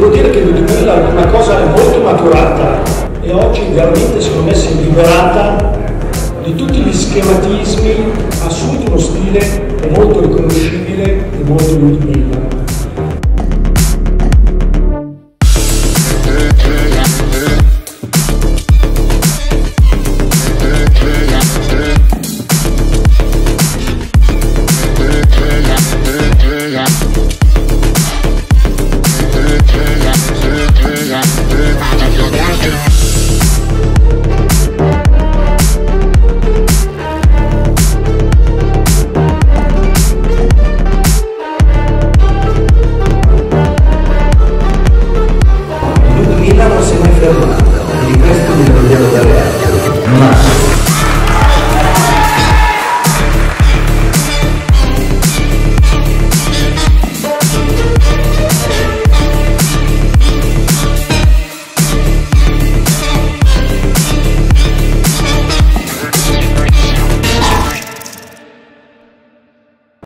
devo dire che Ludmilla è una cosa molto maturata e oggi veramente secondo me si è liberata di tutti gli schematismi, ha assunto uno stile molto riconoscibile e molto Ludmilla.